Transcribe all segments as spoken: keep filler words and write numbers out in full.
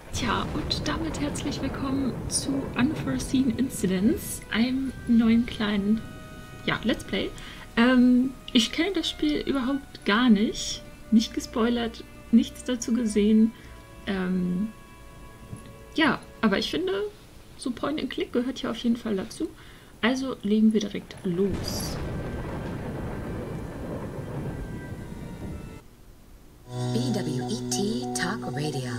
Tja, und damit herzlich willkommen zu Unforeseen Incidents, einem neuen kleinen, ja, Let's Play. Ähm, ich kenne das Spiel überhaupt gar nicht, nicht gespoilert, nichts dazu gesehen. Ähm, ja, aber ich finde, so Point-and-Click gehört hier auf jeden Fall dazu. Also legen wir direkt los. B W E T Talk Radio.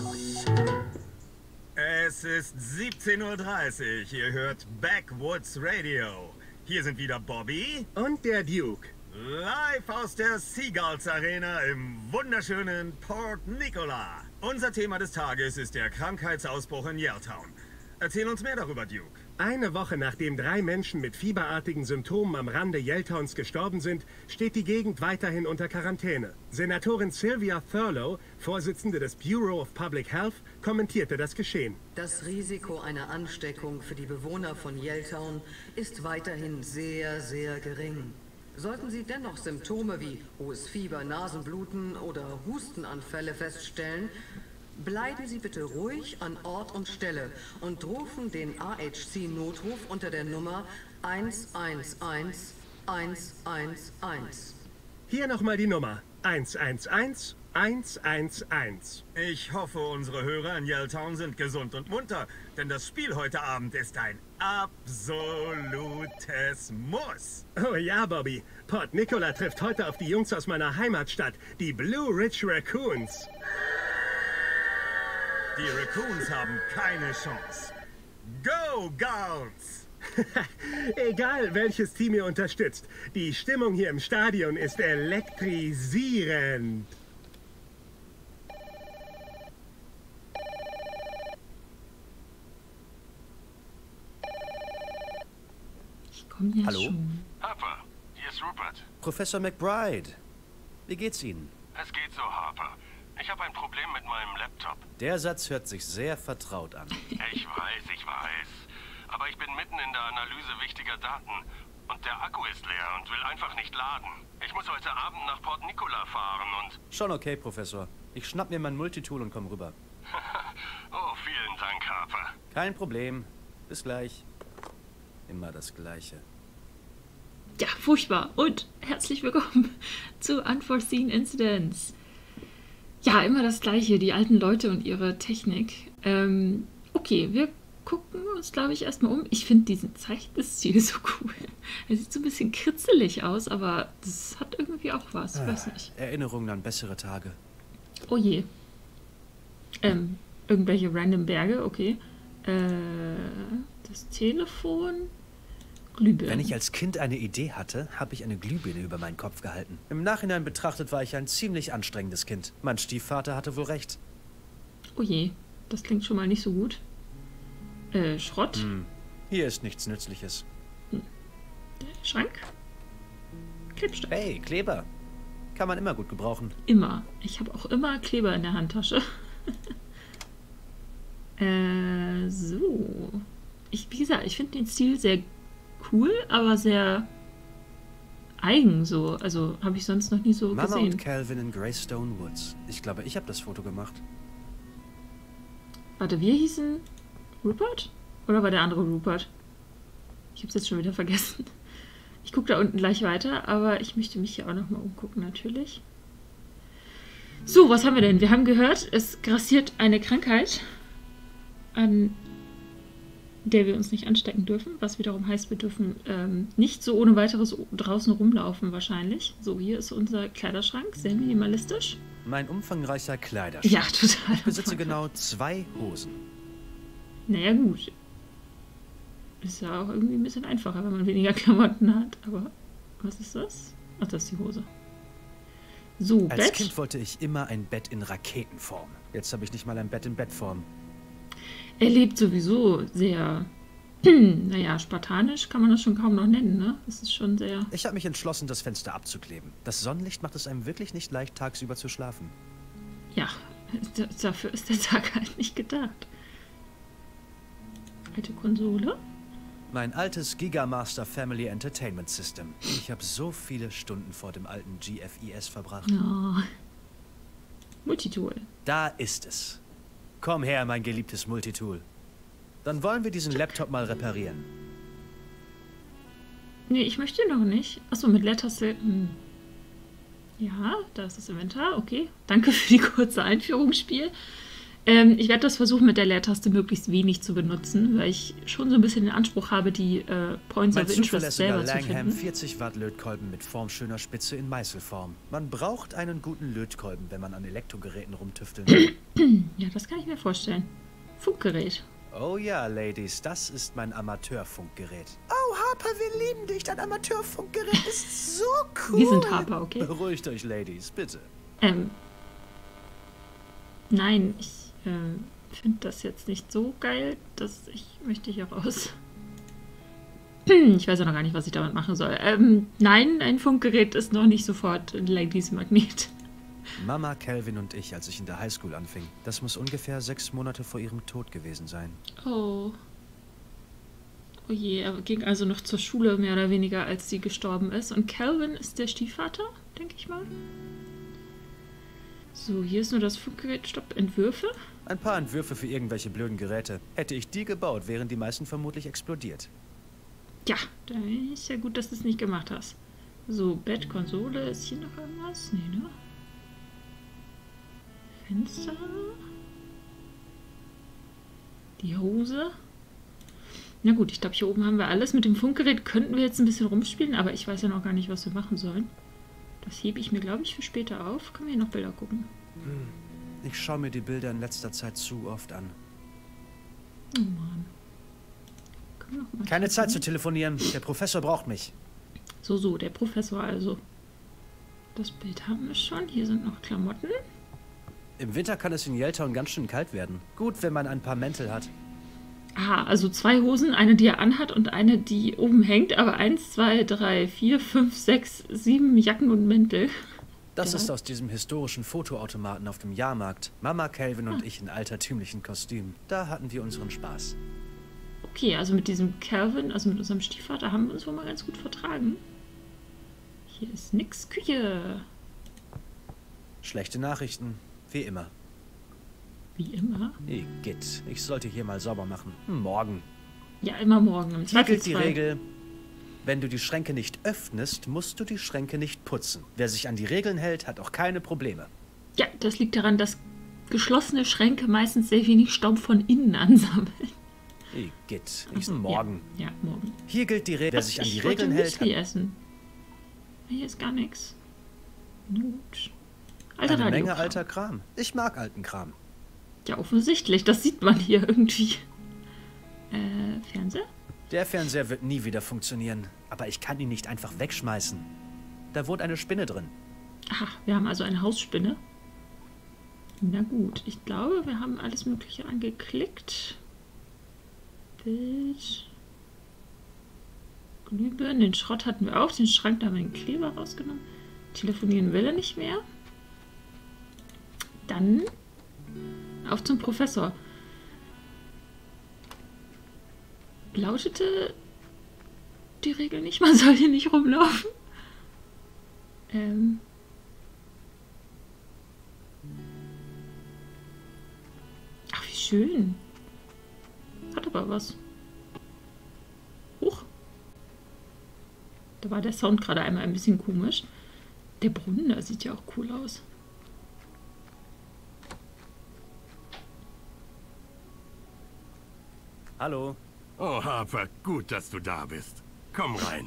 Es ist siebzehn Uhr dreißig. Ihr hört Backwoods Radio. Hier sind wieder Bobby und der Duke. Live aus der Seagulls Arena im wunderschönen Port Nicola. Unser Thema des Tages ist der Krankheitsausbruch in Yaletown. Erzähl uns mehr darüber, Duke. Eine Woche nachdem drei Menschen mit fieberartigen Symptomen am Rande Yaltowns gestorben sind, steht die Gegend weiterhin unter Quarantäne. Senatorin Sylvia Thurlow, Vorsitzende des Bureau of Public Health, kommentierte das Geschehen. Das Risiko einer Ansteckung für die Bewohner von Yaletown ist weiterhin sehr, sehr gering. Sollten Sie dennoch Symptome wie hohes Fieber, Nasenbluten oder Hustenanfälle feststellen, bleiben Sie bitte ruhig an Ort und Stelle und rufen den A H C-Notruf unter der Nummer eins eins eins eins eins eins. Hier nochmal die Nummer eins eins eins eins eins eins. Ich hoffe, unsere Hörer in Yaletown sind gesund und munter, denn das Spiel heute Abend ist ein absolutes Muss. Oh ja, Bobby. Port Nicola trifft heute auf die Jungs aus meiner Heimatstadt, die Blue Ridge Raccoons. Die Raccoons haben keine Chance. Go, Gauls! Egal, welches Team ihr unterstützt, die Stimmung hier im Stadion ist elektrisierend. Ich komme ja Hallo? schon. Harper, hier ist Rupert. Professor McBride, wie geht's Ihnen? Es geht so, Harper. Ich habe ein Problem mit meinem Laptop. Der Satz hört sich sehr vertraut an. Ich weiß, ich weiß. Aber ich bin mitten in der Analyse wichtiger Daten. Und der Akku ist leer und will einfach nicht laden. Ich muss heute Abend nach Port Nicola fahren und... Schon okay, Professor. Ich schnapp mir mein Multitool und komm rüber. Oh, vielen Dank, Harper. Kein Problem. Bis gleich. Immer das Gleiche. Ja, furchtbar. Und herzlich willkommen zu Unforeseen Incidents. Ja, immer das Gleiche, die alten Leute und ihre Technik. Ähm, okay, wir gucken uns, glaube ich, erstmal um. Ich finde diesen Zeichenstil so cool. Er sieht so ein bisschen kritzelig aus, aber das hat irgendwie auch was. Ich weiß nicht. Erinnerungen an bessere Tage. Oh je. Ähm, irgendwelche random Berge, okay. Äh, das Telefon... Glühbirnen. Wenn ich als Kind eine Idee hatte, habe ich eine Glühbirne über meinen Kopf gehalten. Im Nachhinein betrachtet war ich ein ziemlich anstrengendes Kind. Mein Stiefvater hatte wohl recht. Oh je, das klingt schon mal nicht so gut. Äh, Schrott? Hm. Hier ist nichts Nützliches. Schrank? Klebstoff. Hey, Kleber. Kann man immer gut gebrauchen. Immer. Ich habe auch immer Kleber in der Handtasche. äh, so. Ich, wie gesagt, ich finde den Stil sehr cool, aber sehr eigen so. Also habe ich sonst noch nie so Mama gesehen. und Calvin in Greystone Woods. Ich glaube, ich habe das Foto gemacht. Warte, wir hießen Rupert? Oder war der andere Rupert? Ich habe es jetzt schon wieder vergessen. Ich gucke da unten gleich weiter, aber ich möchte mich hier auch nochmal umgucken, natürlich. So, was haben wir denn? Wir haben gehört, es grassiert eine Krankheit, an der wir uns nicht anstecken dürfen, was wiederum heißt, wir dürfen ähm, nicht so ohne weiteres draußen rumlaufen wahrscheinlich. So, hier ist unser Kleiderschrank, sehr minimalistisch. Mein umfangreicher Kleiderschrank. Ja, total. Ich besitze genau zwei Hosen. Naja, gut. Ist ja auch irgendwie ein bisschen einfacher, wenn man weniger Klamotten hat. Aber was ist das? Ach, das ist die Hose. So, Als Bett. Kind wollte ich immer ein Bett in Raketenform. Jetzt habe ich nicht mal ein Bett in Bettform. Er lebt sowieso sehr, naja, spartanisch kann man das schon kaum noch nennen, ne? Das ist schon sehr... Ich habe mich entschlossen, das Fenster abzukleben. Das Sonnenlicht macht es einem wirklich nicht leicht, tagsüber zu schlafen. Ja, d- dafür ist der Tag halt nicht gedacht. Alte Konsole. Mein altes Gigamaster Family Entertainment System. Ich habe so viele Stunden vor dem alten G F I S verbracht. Oh. Multitool. Da ist es. Komm her, mein geliebtes Multitool. Dann wollen wir diesen Laptop mal reparieren. Nee, ich möchte noch nicht. Achso, mit Leertaste. Hm. Ja, da ist das Inventar. Okay. Danke für die kurze Einführungsspiel. Ähm, ich werde das versuchen, mit der Leertaste möglichst wenig zu benutzen, weil ich schon so ein bisschen den Anspruch habe, die äh, Points Mein of Interest zuverlässiger selber zu Langham finden. vierzig Watt Lötkolben mit formschöner Spitze in Meißelform. Man braucht einen guten Lötkolben, wenn man an Elektrogeräten rumtüfteln will. Ja, das kann ich mir vorstellen. Funkgerät. Oh ja, Ladies, das ist mein Amateurfunkgerät. Oh, Harper, wir lieben dich. Dein Amateurfunkgerät ist so cool. Wir sind Harper, okay? Beruhigt euch, Ladies, bitte. Ähm. Nein, ich äh, finde das jetzt nicht so geil, dass ich möchte hier raus. Ich weiß ja noch gar nicht, was ich damit machen soll. Ähm, nein, ein Funkgerät ist noch nicht sofort ein Ladies-Magnet. Mama, Calvin und ich, als ich in der Highschool anfing. Das muss ungefähr sechs Monate vor ihrem Tod gewesen sein. Oh. Oh je, er ging also noch zur Schule, mehr oder weniger, als sie gestorben ist. Und Calvin ist der Stiefvater, denke ich mal. So, hier ist nur das Funkgerät. Stopp, Entwürfe. Ein paar Entwürfe für irgendwelche blöden Geräte. Hätte ich die gebaut, wären die meisten vermutlich explodiert. Ja, da ist ja gut, dass du es nicht gemacht hast. So, Bett, Konsole, ist hier noch irgendwas? Nee, ne? Fenster. Die Hose. Na gut, ich glaube, hier oben haben wir alles. Mit dem Funkgerät könnten wir jetzt ein bisschen rumspielen, aber ich weiß ja noch gar nicht, was wir machen sollen. Das hebe ich mir, glaube ich, für später auf. Können wir hier noch Bilder gucken? Ich schaue mir die Bilder in letzter Zeit zu oft an. Oh Mann. Können wir noch mal Keine gucken? Zeit zu telefonieren. Der Professor braucht mich. So, so, der Professor also. Das Bild haben wir schon. Hier sind noch Klamotten. Im Winter kann es in Yelltown ganz schön kalt werden. Gut, wenn man ein paar Mäntel hat. Aha, also zwei Hosen, eine, die er anhat und eine, die oben hängt, aber eins, zwei, drei, vier, fünf, sechs, sieben Jacken und Mäntel. Das Ja. ist aus diesem historischen Fotoautomaten auf dem Jahrmarkt. Mama, Calvin und ich in altertümlichen Kostümen. Da hatten wir unseren Spaß. Okay, also mit diesem Calvin, also mit unserem Stiefvater, haben wir uns wohl mal ganz gut vertragen. Hier ist nix. Küche. Schlechte Nachrichten, wie immer. Wie immer. Igitt, ich sollte hier mal sauber machen. Morgen. Ja, immer morgen. Im Hier gilt die Zweifelsfall. Regel, wenn du die Schränke nicht öffnest, musst du die Schränke nicht putzen. Wer sich an die Regeln hält, hat auch keine Probleme. Ja, das liegt daran, dass geschlossene Schränke meistens sehr wenig Staub von innen ansammeln. Igitt, ich Also, morgen. Ja, ja, morgen. Hier gilt die Regel, wer sich an die ich wollte Regeln hält, Müsli hat essen. Hier ist gar nichts. Gut. Alter eine Menge Radiokram. alter Kram. Ich mag alten Kram. Ja, offensichtlich. Das sieht man hier irgendwie. Äh, Fernseher? Der Fernseher wird nie wieder funktionieren, aber ich kann ihn nicht einfach wegschmeißen. Da wohnt eine Spinne drin. Aha, wir haben also eine Hausspinne. Na gut, ich glaube, wir haben alles Mögliche angeklickt. Bild. Glühbirnen, den Schrott hatten wir auch. Den Schrank, da haben wir den Kleber rausgenommen. Telefonieren will er nicht mehr. Dann auf zum Professor. Lautete die Regel nicht, man soll hier nicht rumlaufen? Ähm. Ach, wie schön. Hat aber was. Huch. Da war der Sound gerade einmal ein bisschen komisch. Der Brunnen, da sieht ja auch cool aus. Hallo. Oh, Harper, gut, dass du da bist. Komm rein.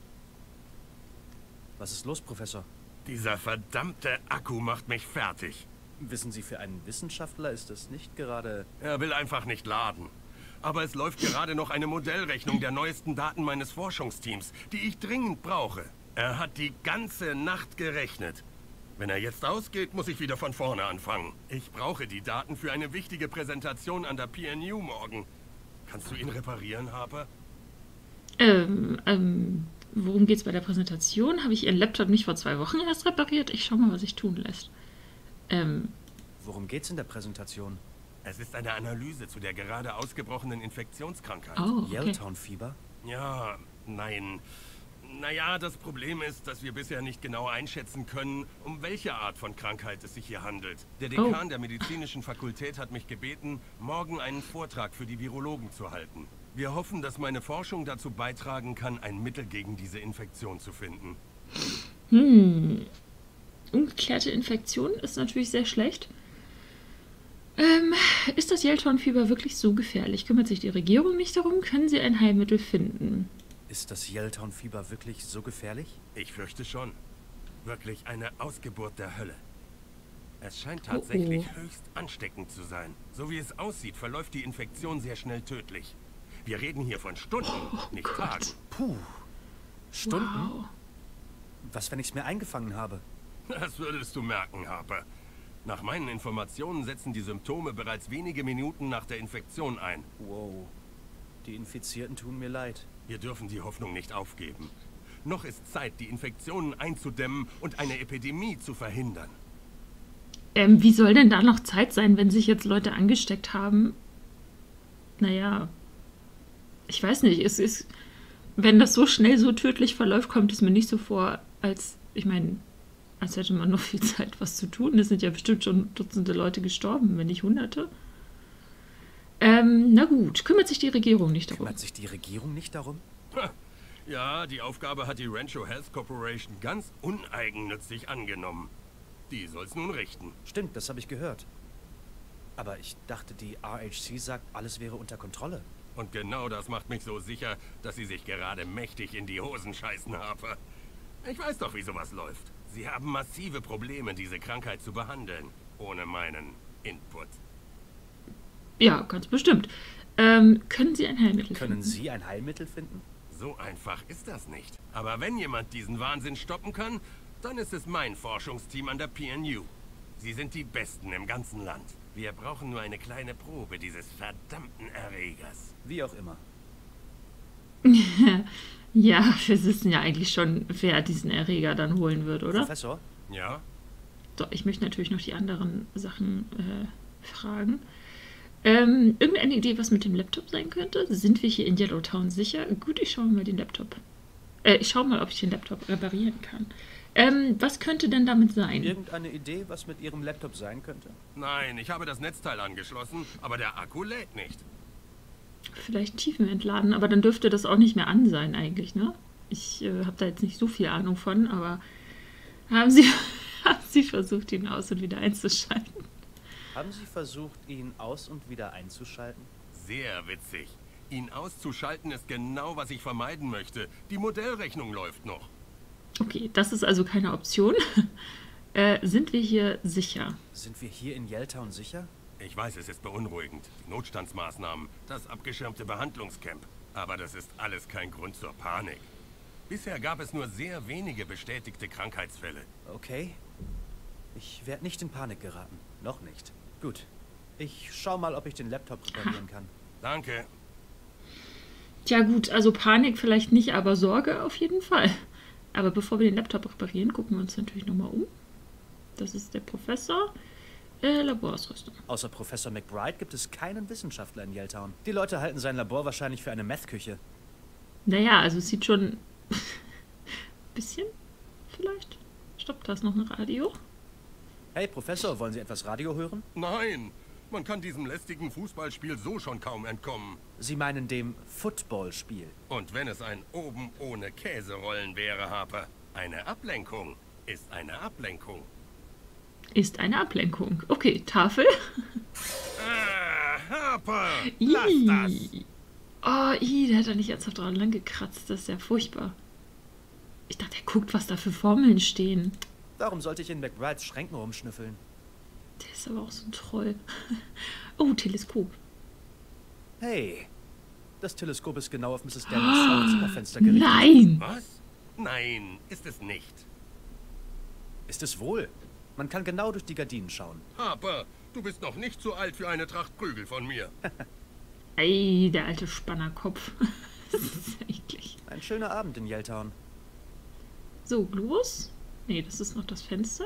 Was ist los, Professor? Dieser verdammte Akku macht mich fertig. Wissen Sie, für einen Wissenschaftler ist das nicht gerade... Er will einfach nicht laden. Aber es läuft gerade noch eine Modellrechnung der neuesten Daten meines Forschungsteams, die ich dringend brauche. Er hat die ganze Nacht gerechnet. Wenn er jetzt ausgeht, muss ich wieder von vorne anfangen. Ich brauche die Daten für eine wichtige Präsentation an der P N U morgen. Kannst du ihn reparieren, Harper? Ähm, ähm, worum geht's bei der Präsentation? Habe ich Ihren Laptop nicht vor zwei Wochen erst repariert? Ich schau mal, was sich tun lässt. Ähm. Worum geht's in der Präsentation? Es ist eine Analyse zu der gerade ausgebrochenen Infektionskrankheit. Oh, okay. Yelltown-Fieber? Ja, nein. Naja, das Problem ist, dass wir bisher nicht genau einschätzen können, um welche Art von Krankheit es sich hier handelt. Der Dekan Oh. der medizinischen Fakultät hat mich gebeten, morgen einen Vortrag für die Virologen zu halten. Wir hoffen, dass meine Forschung dazu beitragen kann, ein Mittel gegen diese Infektion zu finden. Hm. Ungeklärte Infektion ist natürlich sehr schlecht. Ähm, ist das Yeltown-Fieber wirklich so gefährlich? Kümmert sich die Regierung nicht darum? Können sie ein Heilmittel finden? Ist das Yelltown-Fieber wirklich so gefährlich? Ich fürchte schon. Wirklich eine Ausgeburt der Hölle. Es scheint Oh, tatsächlich oh. höchst ansteckend zu sein. So wie es aussieht, verläuft die Infektion sehr schnell tödlich. Wir reden hier von Stunden, nicht Tagen. Puh. Stunden? Wow. Was, wenn ich es mir eingefangen habe? Das würdest du merken, Harper. Nach meinen Informationen setzen die Symptome bereits wenige Minuten nach der Infektion ein. Wow. Die Infizierten tun mir leid. Wir dürfen die Hoffnung nicht aufgeben. Noch ist Zeit, die Infektionen einzudämmen und eine Epidemie zu verhindern. Ähm, wie soll denn da noch Zeit sein, wenn sich jetzt Leute angesteckt haben? Naja, ich weiß nicht. Es ist, wenn das so schnell so tödlich verläuft, kommt es mir nicht so vor, als, ich meine, als hätte man noch viel Zeit, was zu tun. Es sind ja bestimmt schon Dutzende Leute gestorben, wenn nicht Hunderte. Ähm, na gut, kümmert sich die Regierung nicht darum? Kümmert sich die Regierung nicht darum? Ja, die Aufgabe hat die Rancho Health Corporation ganz uneigennützig angenommen. Die soll's nun richten. Stimmt, das habe ich gehört. Aber ich dachte, die R H C sagt, alles wäre unter Kontrolle. Und genau das macht mich so sicher, dass sie sich gerade mächtig in die Hosen scheißen, Harper. Ich weiß doch, wie sowas läuft. Sie haben massive Probleme, diese Krankheit zu behandeln. Ohne meinen Input. Ja, ganz bestimmt. Ähm, können Sie ein Heilmittel Können finden? Sie ein Heilmittel finden? So einfach ist das nicht. Aber wenn jemand diesen Wahnsinn stoppen kann, dann ist es mein Forschungsteam an der P N U. Sie sind die Besten im ganzen Land. Wir brauchen nur eine kleine Probe dieses verdammten Erregers. Wie auch immer. Ja, wir wissen ja eigentlich schon, wer diesen Erreger dann holen wird, oder? Professor? Ja? So, ich möchte natürlich noch die anderen Sachen äh, fragen. Ähm, irgendeine Idee, was mit dem Laptop sein könnte? Sind wir hier in Yellowtown sicher? Gut, ich schaue mal den Laptop. Äh, ich schaue mal, ob ich den Laptop reparieren kann. Ähm, was könnte denn damit sein? Irgendeine Idee, was mit Ihrem Laptop sein könnte? Nein, ich habe das Netzteil angeschlossen, aber der Akku lädt nicht. Vielleicht Tiefen entladen, aber dann dürfte das auch nicht mehr an sein eigentlich, ne? Ich äh, habe da jetzt nicht so viel Ahnung von, aber haben Sie, haben Sie versucht, ihn aus- und wieder einzuschalten? Haben Sie versucht, ihn aus- und wieder einzuschalten? Sehr witzig. Ihn auszuschalten ist genau, was ich vermeiden möchte. Die Modellrechnung läuft noch. Okay, das ist also keine Option. äh, sind wir hier sicher? Sind wir hier in Yelltown sicher? Ich weiß, es ist beunruhigend. Die Notstandsmaßnahmen, das abgeschirmte Behandlungscamp. Aber das ist alles kein Grund zur Panik. Bisher gab es nur sehr wenige bestätigte Krankheitsfälle. Okay. Ich werde nicht in Panik geraten. Noch nicht. Gut. Ich schau mal, ob ich den Laptop reparieren kann. Danke. Tja gut, also Panik vielleicht nicht, aber Sorge auf jeden Fall. Aber bevor wir den Laptop reparieren, gucken wir uns natürlich nochmal um. Das ist der Professor. Äh, Laborausrüstung. Außer Professor McBride gibt es keinen Wissenschaftler in Yelltown. Die Leute halten sein Labor wahrscheinlich für eine Meth-Küche. Naja, also es sieht schon bisschen vielleicht. Stopp, da ist noch ein Radio. Hey Professor, wollen Sie etwas Radio hören? Nein, man kann diesem lästigen Fußballspiel so schon kaum entkommen. Sie meinen dem Footballspiel. Und wenn es ein Oben ohne Käserollen wäre, Harper, eine Ablenkung ist eine Ablenkung. Ist eine Ablenkung. Okay, Tafel. Ah, Harper, lass das. Ih. Oh, ih, der hat da nicht ernsthaft dran lang gekratzt. Das ist ja furchtbar. Ich dachte, er guckt, was da für Formeln stehen. Warum sollte ich in McBrides Schränken rumschnüffeln? Der ist aber auch so ein Troll. Oh, Teleskop. Hey, das Teleskop ist genau auf Misses Daniels Zimmerfenster gerichtet. Nein! Was? Nein, ist es nicht. Ist es wohl? Man kann genau durch die Gardinen schauen. Harper, du bist noch nicht zu alt für eine Tracht Prügel von mir. Ey, der alte Spannerkopf. Das ist eklig. Ein schöner Abend in Yelltown. So, Globus? Nee, das ist noch das Fenster.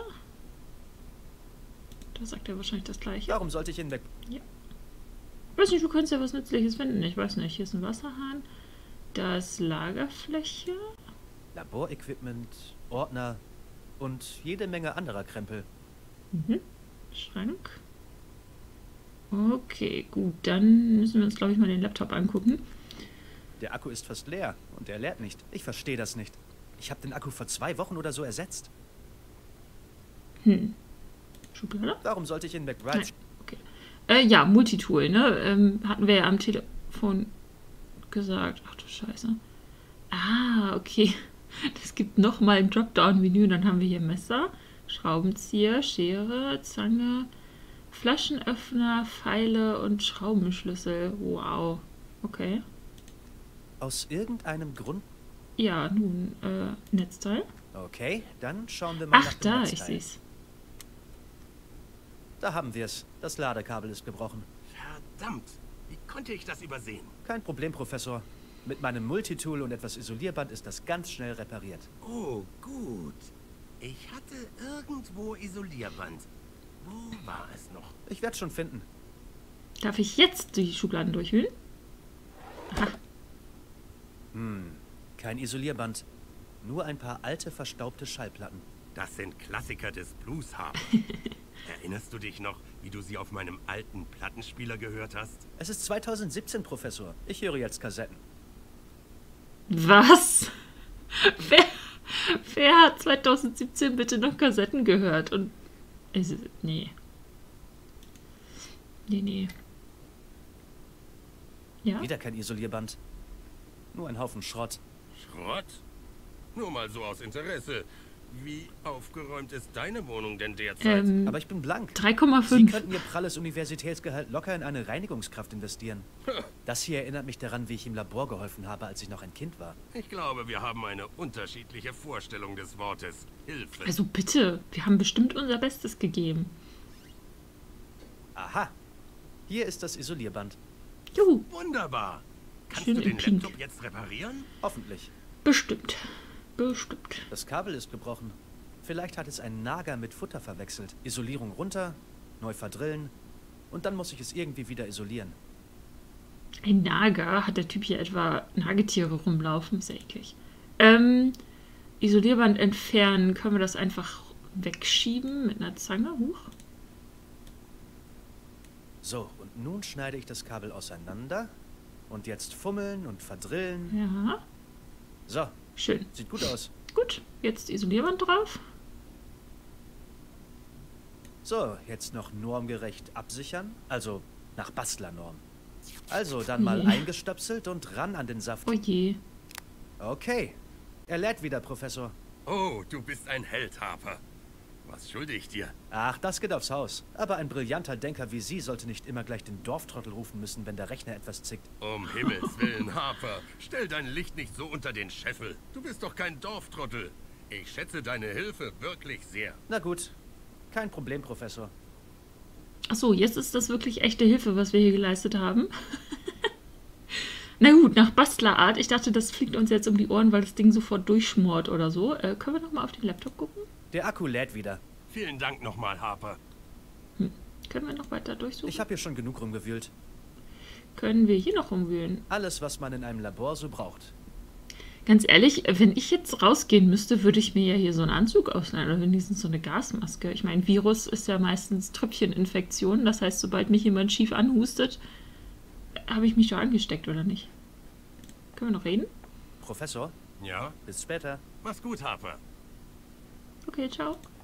Da sagt er wahrscheinlich das Gleiche. Warum sollte ich in Mac... Weiß nicht, du könntest ja was Nützliches finden. Ich weiß nicht. Hier ist ein Wasserhahn. Da ist Lagerfläche. Laborequipment, Ordner und jede Menge anderer Krempel. Mhm. Schrank. Okay, gut. Dann müssen wir uns, glaube ich, mal den Laptop angucken. Der Akku ist fast leer und er leert nicht. Ich verstehe das nicht. Ich habe den Akku vor zwei Wochen oder so ersetzt. Hm. Schublade? Warum sollte ich in McBride... Nein. Okay. Äh, ja, Multitool, ne? Ähm, hatten wir ja am Telefon gesagt. Ach du Scheiße. Ah, okay. Das gibt nochmal im Dropdown-Menü. Dann haben wir hier Messer, Schraubenzieher, Schere, Zange, Flaschenöffner, Pfeile und Schraubenschlüssel. Wow. Okay. Aus irgendeinem Grund... Ja, nun, äh, Netzteil. Okay, dann schauen wir mal Ach, nach dem da, Netzteil. ich seh's. Da haben wir es. Das Ladekabel ist gebrochen. Verdammt, wie konnte ich das übersehen? Kein Problem, Professor. Mit meinem Multitool und etwas Isolierband ist das ganz schnell repariert. Oh, gut. Ich hatte irgendwo Isolierband. Wo war es noch? Ich werde schon finden. Darf ich jetzt die Schubladen durchwühlen? Aha. Hm, kein Isolierband. Nur ein paar alte, verstaubte Schallplatten. Das sind Klassiker des Blues, Harper. Erinnerst du dich noch, wie du sie auf meinem alten Plattenspieler gehört hast? Es ist zweitausendsiebzehn, Professor. Ich höre jetzt Kassetten. Was? Wer, wer hat zweitausendsiebzehn bitte noch Kassetten gehört? Und es ist, nee. Nee, nee. Ja? Wieder kein Isolierband. Nur ein Haufen Schrott. Schrott? Nur mal so aus Interesse. Wie aufgeräumt ist deine Wohnung denn derzeit? Ähm, Aber ich bin blank. drei Komma Sie fünf. könnten Ihr pralles Universitätsgehalt locker in eine Reinigungskraft investieren. Das hier erinnert mich daran, wie ich im Labor geholfen habe, als ich noch ein Kind war. Ich glaube, wir haben eine unterschiedliche Vorstellung des Wortes Hilfe. Also bitte, wir haben bestimmt unser Bestes gegeben. Aha. Hier ist das Isolierband. Juhu, Wunderbar. Kannst Schön du den in Pink. Laptop jetzt reparieren? Hoffentlich. bestimmt. Bestimmt. Das Kabel ist gebrochen. Vielleicht hat es ein Nager mit Futter verwechselt. Isolierung runter, neu verdrillen und dann muss ich es irgendwie wieder isolieren. Ein Nager? Hat der Typ hier etwa Nagetiere rumlaufen? Ist ja eklig. Ähm, Isolierband entfernen. Können wir das einfach wegschieben mit einer Zange? Huch. So, und nun schneide ich das Kabel auseinander. Und jetzt fummeln und verdrillen. Ja, So, schön. sieht gut aus. Gut, jetzt Isolierband drauf. So, jetzt noch normgerecht absichern. Also nach Bastlernorm. Also, dann mal Nee. eingestöpselt und ran an den Saft. Oh je. Okay. Er lädt wieder, Professor. Oh, du bist ein Held, Harper. Was schulde ich dir? Ach, das geht aufs Haus. Aber ein brillanter Denker wie Sie sollte nicht immer gleich den Dorftrottel rufen müssen, wenn der Rechner etwas zickt. Um Himmels Willen, Harper. Stell dein Licht nicht so unter den Scheffel. Du bist doch kein Dorftrottel. Ich schätze deine Hilfe wirklich sehr. Na gut. Kein Problem, Professor. Achso, jetzt ist das wirklich echte Hilfe, was wir hier geleistet haben. Na gut, nach Bastlerart. Ich dachte, das fliegt uns jetzt um die Ohren, weil das Ding sofort durchschmort oder so. Äh, können wir nochmal auf den Laptop gucken? Der Akku lädt wieder. Vielen Dank nochmal, Harper. Können wir noch weiter durchsuchen? Ich habe hier schon genug rumgewühlt. Können wir hier noch rumwühlen? Alles, was man in einem Labor so braucht. Ganz ehrlich, wenn ich jetzt rausgehen müsste, würde ich mir ja hier so einen Anzug ausleihen oder wenigstens so eine Gasmaske. Ich meine, Virus ist ja meistens Tröpfcheninfektion. Das heißt, sobald mich jemand schief anhustet, habe ich mich schon angesteckt, oder nicht? Können wir noch reden? Professor, Ja? bis später. Mach's gut, Harper. Okay, ciao.